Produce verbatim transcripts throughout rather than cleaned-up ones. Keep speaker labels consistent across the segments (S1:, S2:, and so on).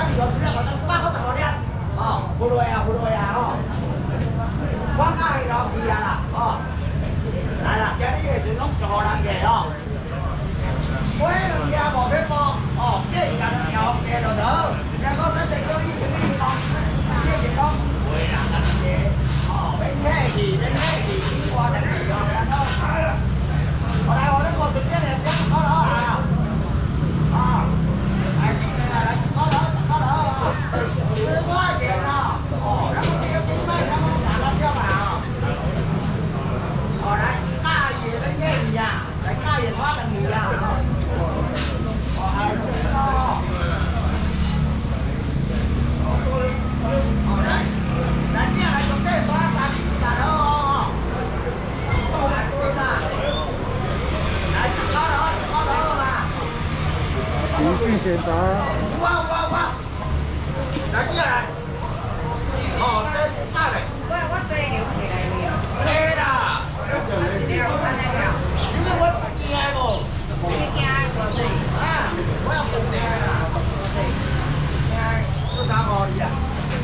S1: 二号吃了，反正八号十号了，哦，不落呀，不落呀，哦。我介意老去啊啦，哦。来啦，今日个是拢十号人客哦。买两只无骗无，哦，这是干条加落头，然后再再叫你请你讲，这是讲会啦，干些，哦，免客气，免客气，你话得去哦，然后，我来我来我直接来讲，好了啊，啊，来进来来，好了好了啊，十块钱啊，哦，然后这个冰麦然后打到票码啊，哦，来大爷的愿意呀，来大爷花的米呀。哦，还有这个哦，哦来，来接下来准备刷三斤三了哦，哦来对啦，来高头高头嘛，
S2: 继续选择。
S1: 哇哇哇，来接下来，哦这大嘞，
S3: 我我这留起来了。
S1: 对啦，你们我惊无？
S3: 你惊我这？
S1: 啊，我要问你啦，惊，做啥好哩啊？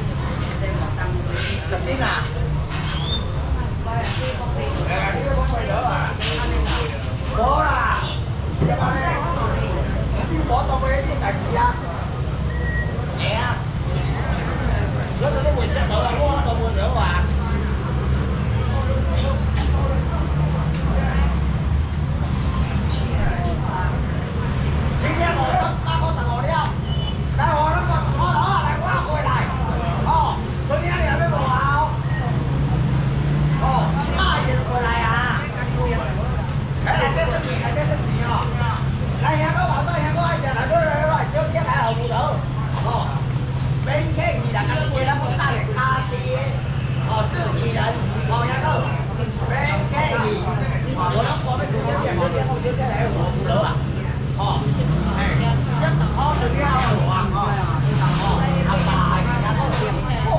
S1: 十斤啊？哎，你个讲贵了啊？无啦，你讲咧，你无当过你家己啊？会啊，我是你问石头啊，我当问了啊。今天我都八个十五了，来我那个好了啊，来我回来，哦，昨天也没无好，哦，大爷回来啊，哎，这是你，这是你哦，来香港跑到香港一下，来来来来，小姐来后补头，哦，免客气啦，咱过来我大爷卡爹，哦，自己人，哦，然后免客气，哦，我那我们小姐小姐后小姐来后补头啊。哦，哎，一十號就啲後啊，哦，哦，阿爸，然後哦，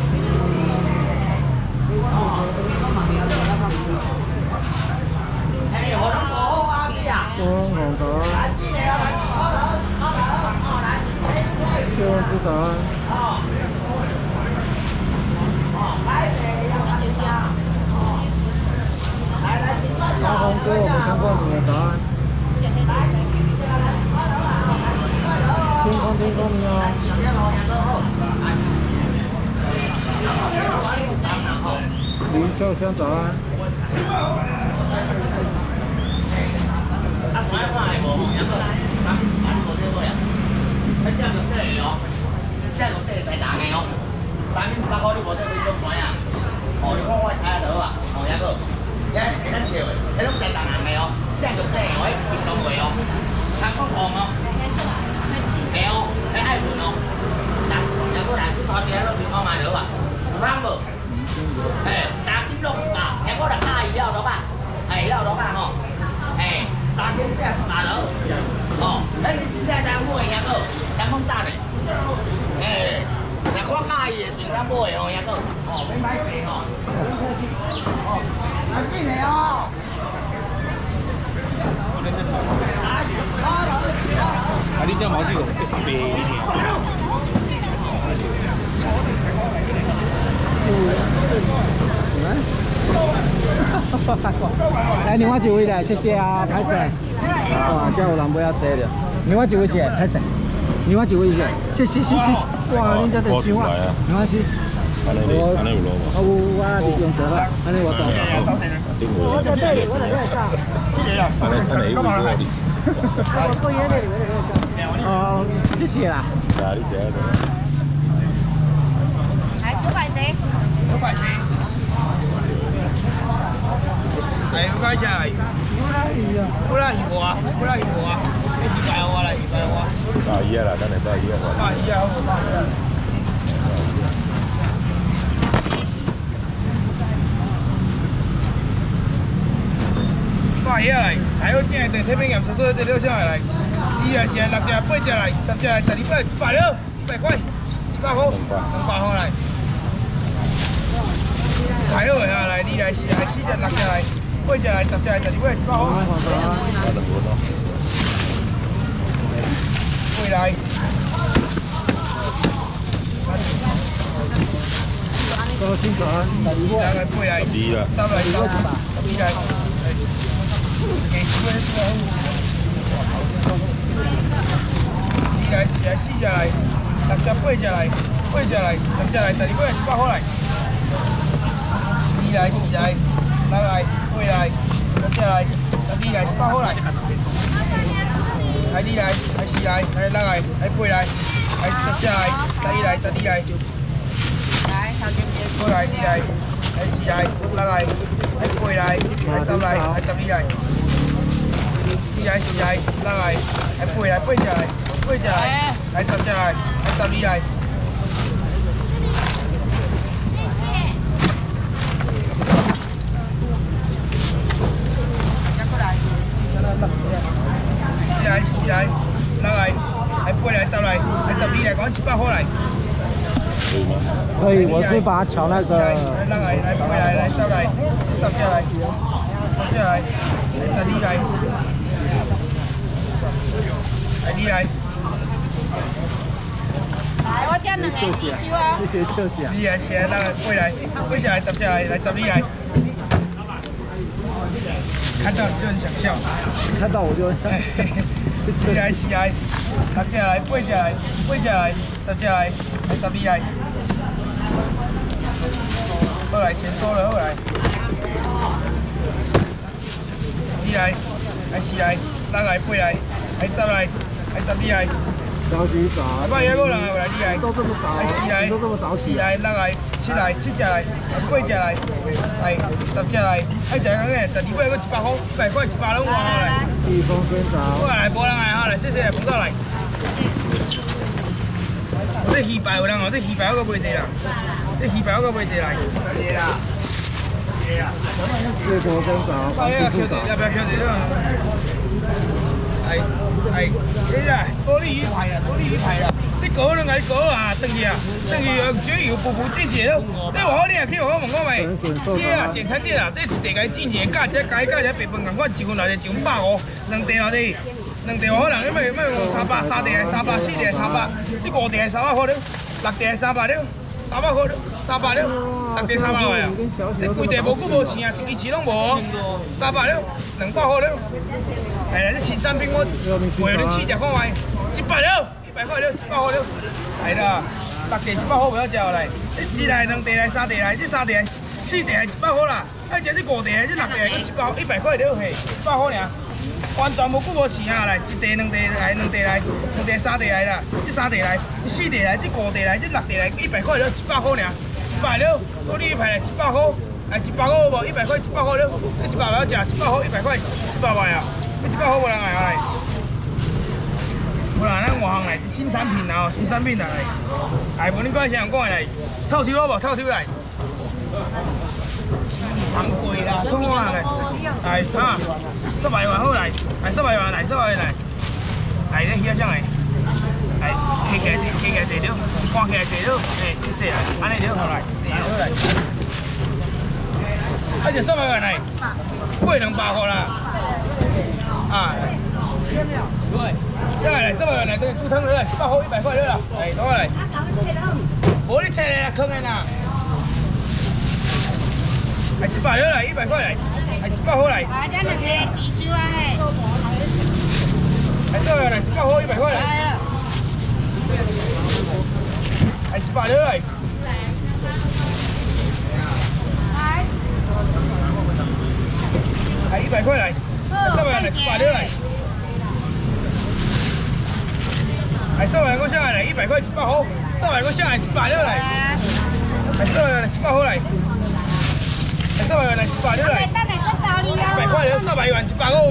S1: 哎，我諗我啱啲啊，
S2: 我红头。
S1: 來啲嚟啊，來，好頭，好頭，哦，來啲，
S2: 就知道。
S1: 哦，哦，來嚟啊，來啊，哦，來來，請問
S2: 阿红哥，我们看过你的答案。天空天空你好。李秀香早安。
S1: 啊，上一款係無，有個三三個呢個人，佢之後就即係哦，即係個即係抵打嘅哦，三千八塊你冇得去做水啊，哦，你看我睇下到啊，哦一個，一幾多條？你都抵打硬嘅哦，即係個即係我一變咁貴哦，三個糖哦，係哦，你愛換哦，嗱，有個人佢頭先喺度邊個買到啊？啱無？誒，三點六十八，有個人加二了到吧？係了到吧？吼，誒。三千八十八樓，哦，誒你真正在買一個，兩公賺嘞，誒，嗱我介意算兩買哦一個，哦，免買貴哦，唔客氣，哦，來進嚟哦，
S4: 啊，你這毛是有白一點。来，另外一位来，谢谢啊，拍摄。哇，这有人不要坐了。另外一位是拍摄，另外一位是，谢谢谢谢。哇，恁这在想啊，没关系。我安尼有路无？我我是用得啦，安尼我懂。我在这里，我在这里上。谢谢啊。安尼安尼有路啊你。我过远点，我在这里。哦，谢谢啦。啊，你坐喺度。
S3: 来，九百谁？
S5: 九百四。係唔該晒。好啦，好啦，二個啊，好啦，二個啊，你二百我啦，二百我。
S4: 百二啊啦，等你百二啊。
S5: 百二啊，好，百二啊。百二嚟，睇好正定，睇邊入數數啲料上嚟。二啊是六隻，八隻嚟，十隻嚟，十二百，一百六，一百塊，一百號，兩百號嚟。睇好下嚟，二啊是係四隻，六隻嚟。八隻嚟，十隻嚟，十二蚊，一百毫。回來。
S2: 多新船，
S5: 来来八来，
S6: 十啦，
S5: 十来，十来，十来，给几位师傅。二来，四来，四只来，六只，八只来，八只来，十只来，十二尾一百块来。二来，四来，六来，八来，十只来，十二来，一百块来。来二来，来四来，来六来，来八来，来十只来，十二来，十二来。
S3: 来，小姐姐。
S5: 过来，二来，来四来，六来，来八来，来十来，来十二来。二来，四来，六来，来八来，八只来，八只来，来十只来，来十二来。二来，四来，六来，来八来，十来，来十二来，讲一百块来。
S2: 可以，我是把它调那个。
S5: 来来来，八来，来十来，十只来，十只来，来十二来，来二来。
S3: 来，我这两个继续哦。
S2: 谢谢休息啊。
S5: 二来四来，六来，八来，八只来，十只来，来十二来。看到你就很想笑。
S2: 看到我就。
S5: 二来四来，六只来，八只来，八只来，十只来，来十二来。好来，钱收了，好来。二来，来四来，六来，八来，来十来，来十二来。
S2: 超级早。
S5: 阿爸也有人啊，来二来。
S2: 都这么早。
S5: 来四来，
S2: 都这么早起。
S5: 四来，六来，七来，七只来，八只来，来十只来，哎，就咁嘅，十二尾嗰一百块，一百块一百拢换下来。
S2: 地方先早。
S5: 好来，无人来哈，来谢谢，捧到来。这鱼排有人哦，这鱼排我个卖济啦，这鱼排我个卖济来。
S2: 地方先早。
S5: 哎呀，捡要不要捡这个？哎哎，这个玻璃鱼排啊，玻璃鱼排啦，你搞两个搞啊，等去啊，等去用水油浮浮浸一下咯。你话好你也去我问我咪，这啊简餐店啊，这一地个浸一下，价这价价这白饭共款，一份内底一份百五，两地内底。两地可能你咪咪用三百，三地系三百，四地系三百，你五地系三百块了，六地系三百了，三百块了，三百了，六地三百块啊！你规地无久无钱啊，一支钱拢无，三百了，两百块了。系啦，这新产品我卖恁试食看卖，一百了，一百块了，一百块了，系啦，六地一百块不要食来，一地来两地来三地来，这三地四地系一百块啦，啊，这这五地这六地系一百一百块了，嘿，一百块尔。完全无久无钱啊！来，一地、两地来，两地来，两地三地来啦，这三地来，这四地来，这五地来，这六地来，一百块了，一百块尔，一百了，多你一排一百块，哎，一百块好无？一百块一百块了，一百要食，一百块一百块，一百块啊！一百块无人来啊来，无啦，咱外行来，新产品啊，新产品来，哎，无恁讲啥人讲来，透抽好无？透抽来。昂贵啦，冲我来，来啊！十八万好来，来十八万来，十八万来，来咧遐上来，来起起起起地了，看起来地了，哎，谢谢来，安尼了好来，地了来，啊就十八万来，八两百块啦，啊，对，再来十八万来，等煮汤了来，一百块一百块了啦，来倒来，无你切来坑的呐。系一百了来，一百块来，系一百块来。
S3: 啊，这两个几收啊？嘿。
S5: 系这个来，一百块，一百块来。系一百了来。系一百块来，十万来，一百了来。系十万我上来，一百块一百块，十万我上来，一百了来。系十万来，一百块来。三百元来，一百了来，一百块了，三百元一百个无？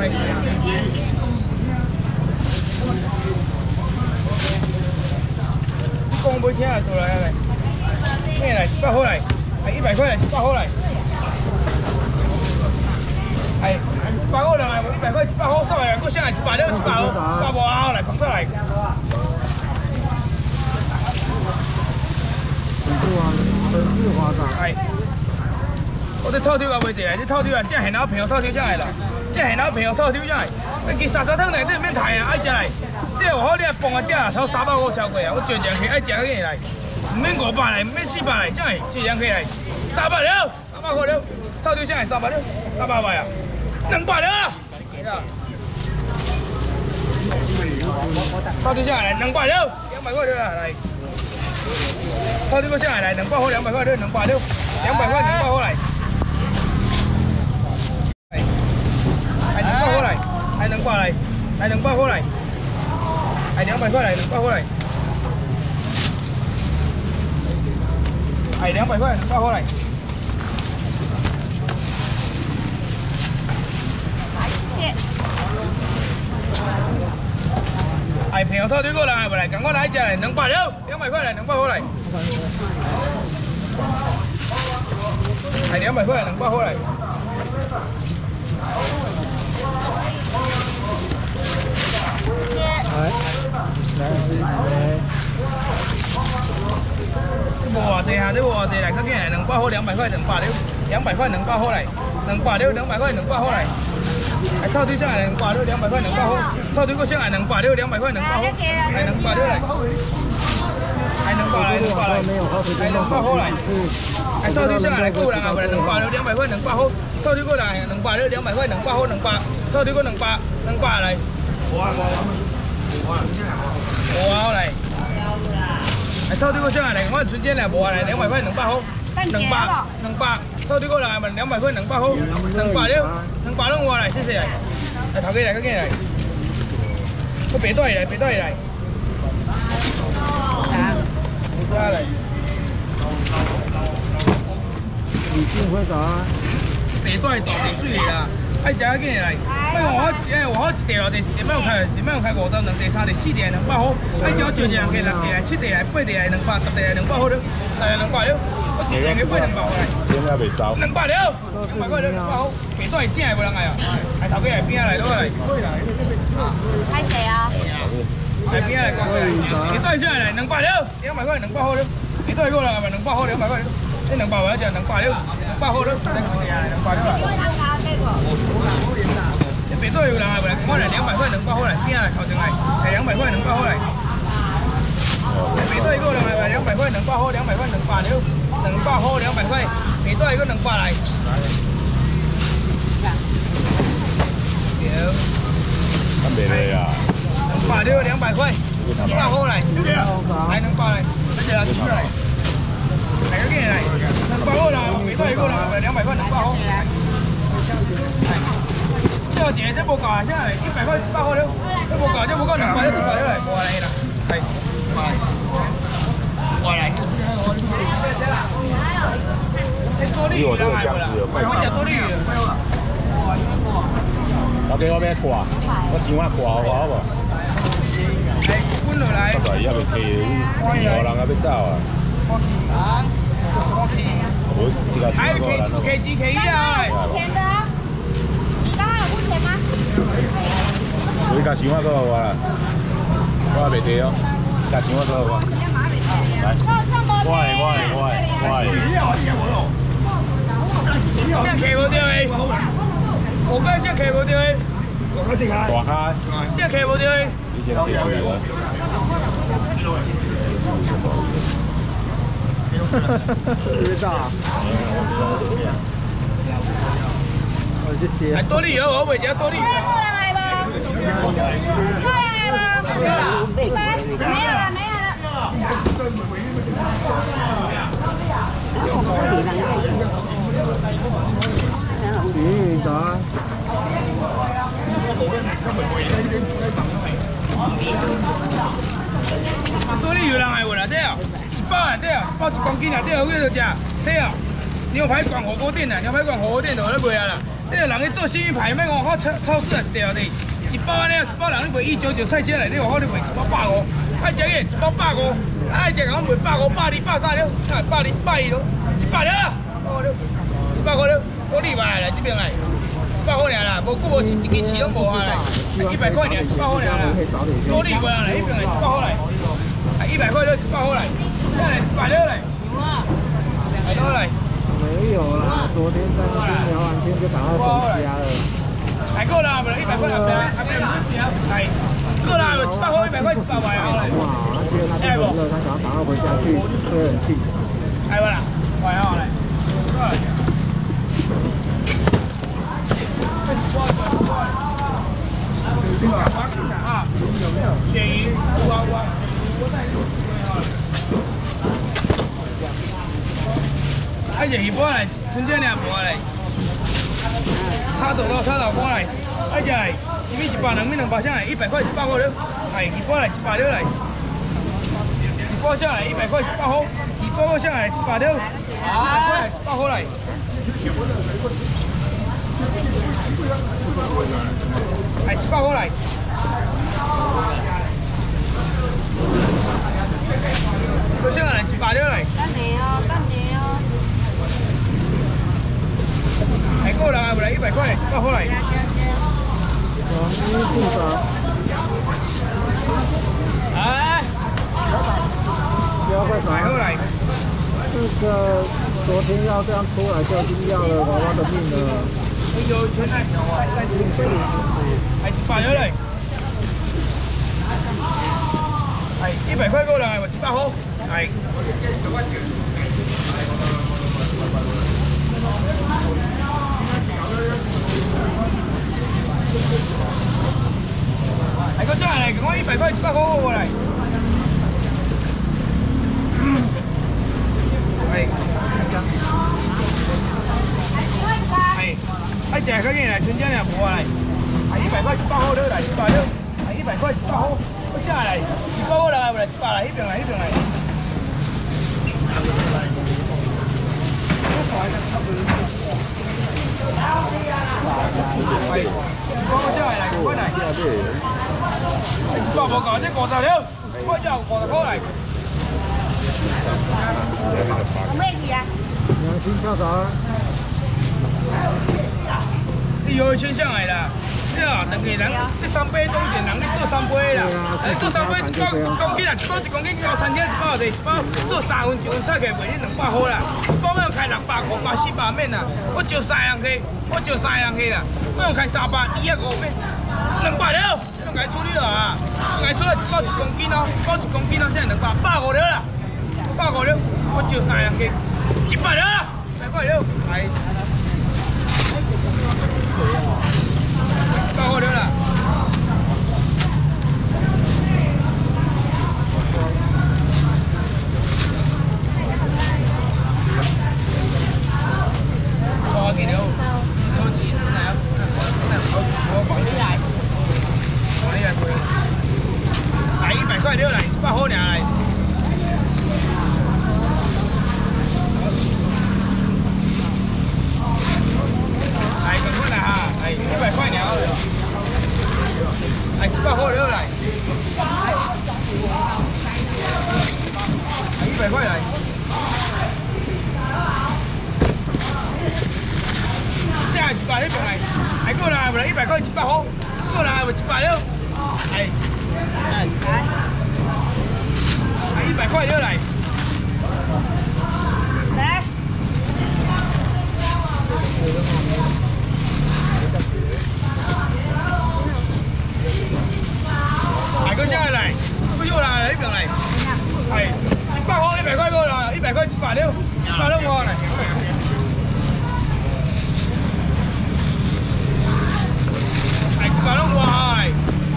S5: 你讲袂听啊，倒来来，咩来？一百块来，系一百块来，一百块来，系一百个人来，一百块一百块，三百元，我上来一百了，一百个，一百无啊，来捧出来。
S2: 本次啊，本次华长。
S5: 系。我这套抽也袂济啊，这套抽啊，这现老朋友套抽上来啦，这现老朋友套抽上来，你其沙沙汤内底免太啊，爱食来，这有好你啊，磅啊，这啊，超三百五超过啊，我常常去爱食个来， 唔免五百来，唔免四百来，真系四两起来，三百了，三百块了，套丢下来三百了，三百块啊，两百了，套丢下来两百了，两百块了来，套丢下来两百块，两百块了，两百了，两百块两百块来，来两百块来，来两百来，来两百块来，来两百块来，两百块来。 哎，两百块，挂过来。
S3: 谢谢。
S5: 哎，朋友套对过来，不来，赶快来一来，两百六，两百块来，两百块来。哎，两百块，两百块来。
S3: 谢谢。
S2: 来，来，来。
S5: 无偌济下，你无偌济来，较紧来，两百块，两百块，两百六，两百块，两百块来，两百六，两百块，两百块来。哎，套对上来，两百六，两百块，两百块，套对过上来，两百六，两百块，两百块，来两百六来，来两百来，两百来，来两百块来。哎，套对上来，够人啊，不来两百六，两百块，两百块，套对过来，两百六，两百块，两百块，两百，套对过两百，两百来。我来。 哎，套对过上来，我存钱来，无来两百块两百块，两百两百，套对过来嘛两百块两百块，两百了，两百了我来，谢谢。哎，头家来，头家来，我白带来，白带来。啥？来。
S2: 你进会啥？
S5: 白带大地水啦，爱食紧来。莫我好一，哎，我好一地落地，一地莫开，一莫开五道，两地、三地、四地两百块。爱只少一人给六地来、七地来、八地来两百，十地来两百块了，来两百了。我一人给八两百块来。
S2: 点解未走？
S5: 两百了，两百块了，两百块。白带正的无人爱啊，来头家来边来，落来。
S3: 拍谁啊？
S5: 来边来讲过来，白带上来两百了，两百块两百块了。白带过来嘛，两百块两百块了。这两百块就两百了，两百块了，再讲下来两百了啦。白带有人来不来？我来两百块两百块来，边来头前来，来两百块两百块来。白带过来两百块两百块，两百块两百了，两百块两百块，白带个两百来。有。
S2: 干别的呀？
S5: 两百六两百块，两百块来，来两百来，来这来出来，来个几来？两百块啦，白带一个啦，两百块两百块。这姐这无够啊，现在一百块一百块了，这无够，这无够两百，这一百了来，过来啦，来，过来。
S2: 比我这个箱子有快
S5: 我吃多利鱼。
S2: 老哥，我要挂，我想我挂好无？
S5: 来，滚落来。
S2: 大伊还未起，五人啊要走啊。我这个
S5: 还有 K K G K 一啊。
S3: 钱的，你刚刚有付钱吗？
S2: 我家想我个我啦，我还未提哦，家想我个我。来，我的我的我的我的。
S5: 像 K 无掉诶，我讲像 K 无掉诶，
S2: 大开。
S5: 像 K 无掉诶。
S2: 以前铁轨了。
S4: 知道。我谢谢。
S5: 来多利油，我袂食多利油。
S3: 过来吧，过来吧，没有了，没有了，没有
S4: 嗯，啥？
S5: 多利油人爱有啦，对啊，一包啊，对啊，一包一公斤啊，对啊，有几多只？对啊，牛排馆火锅店啊，牛排馆火锅店就有咧卖啊啦。这个人去做生意牌，免讲好超超市啊一条的，一包安尼，一包人咧卖一九九菜车内底，我好咧卖一包百五，爱食个一包百五，爱食讲卖百五、百二、百三了，啊，百二、百二了，一百了，一百块了，我礼拜来这边来。一百块尔啦，无久无饲，一支饲拢无啊来，一百块尔，一百块尔啦，多利过来，迄边来一百块来，啊一百块就一百块来，再来一百了来，来多来。
S4: 没有啦，昨天三天聊完天就赶快回家了。
S5: 来够啦，不然一百块两百，还没有两条，来。 过来，一百块，一百块，一百块啊！
S4: 哇，他觉得他这么热，他想要赶快回家去吹冷气。
S5: 来不啦？快好来。啊，鳕鱼，哇哇！哎呀，鱼波来，春节两波来，叉手刀，叉刀波来，哎呀，这边一百两，米两百下来，一百块一百块了，哎，鱼波来一百了来，鱼波下来一百块一百块，鱼波下来一百了，一百块一百块来。哎，一百块来。多少来？一百了来。
S3: 等你哦，等你哦。
S5: 哎，过来不来？一百块，一百块来。哎，买好来。
S4: 这个昨天要这样出来，就已经要了娃娃的命了。
S5: 有钱来，哎，一百了来。哎，一百块过来，我一百块。哎。哎，个下来，给我一百块，一百块过来。哎。哎，哎，这个人来，春节来无来，哎，一百块一百块了来，一百了，哎，一百块一百块，个下来，一百块来，不来，一百来，一边来，一边来。哎，个下来，快来。一百无够，这五十了，我只五十块来。
S3: 有咩去啊？
S4: 两斤跳蚤。
S5: 你有先上来啦，你啊，两个人，这三杯总一人你做三杯啦，哎，做三杯一包一公斤啦，一包一公斤到餐厅一包就一包，做三份一份菜起卖你两百块啦，一包要开六百块，八四百面啦，我招三人去，我招三人去啦，我要开三百，伊啊五面，两百了，要该处理了啊，该处理一包一公斤哦，一包一公斤哦，现在两百，百五了啦，百五了，我招三人去，一百了啦，一百了，来。百块了啦！错几条？多几来啊？我帮你来，帮你来赔。来一百块了来，一百块两来。来，赶快来哈！来一百块两。哎，一百块了来，一百块来，这样一百那边来，哎过来不来一百块一百块，过来不一百了，哎，哎，哎一百块了来，
S3: 来。
S5: 哎，个下来，个又来，一边来，哎，一百块，一百块过来，一百块一百六，一百六过来。哎，一百六过来。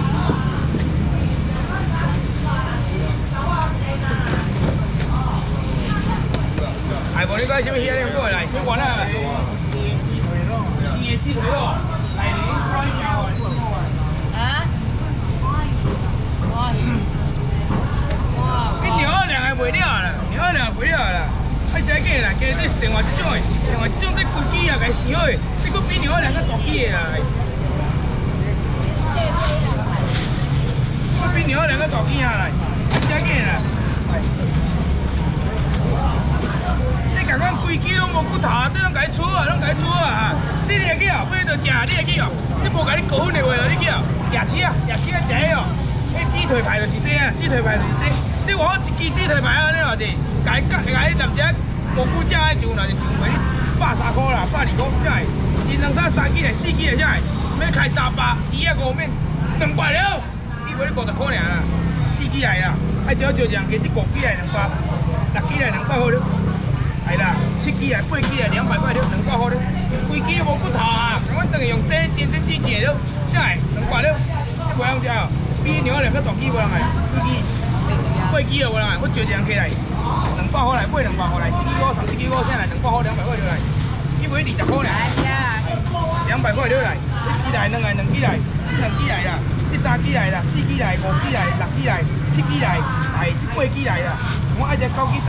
S5: 哎，无你讲什么鱼啊？过来，去玩啊！鱼鸡腿肉，来你看一下哦。啊？你鸟二两还袂了啦，鸟二两袂了啦，爱食价啦，价这是另外一种的，另外一种这规矩啊，该想好的，这个比鸟二两较大只的啦，这比鸟二两较大只啊啦，爱食价啦。你共款规矩拢无骨头，这拢该出啊，拢该出啊哈！这个去哦，买着食，你会去哦，你无甲你高分的话，你去哦，夜市啊，夜市啊食的哦。迄鸡腿排就是这啊，鸡腿排就是这。你话我一支鸡腿排啊，你偌济？甲伊甲甲伊男只蘑菇酱的就若是就卖百三块啦，百二块才会。一两三三支来四支来才会，要开三百，伊啊五面，两百了，一卖你五十块尔啦，四支来啦，爱少少两支，这五支来两百，六支来两百好了。系啦，七支来八支来两百块了，两百好了。规支无骨头啊，阮等于用这煎蒸鸡煎了，下来两百了，你无用食哦。比牛两个大支无人来，几支？八支就无人来，我招一人起来，两百块来买两百块来，一支五、三支五下来两百块两百块了来，你买二十块尔，两百块了来，你支来两个两支来，你两支来啦，你三支来啦，四支来，五支来，六支来，七支来，来八支来啦，我爱只九支。